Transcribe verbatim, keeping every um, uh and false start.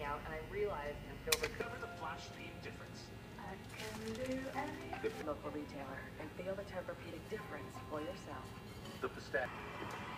out and I realized and over Discover the flash speed difference. I can do anything. Local retailer and feel the Tempur-Pedic difference for yourself. The pistachio.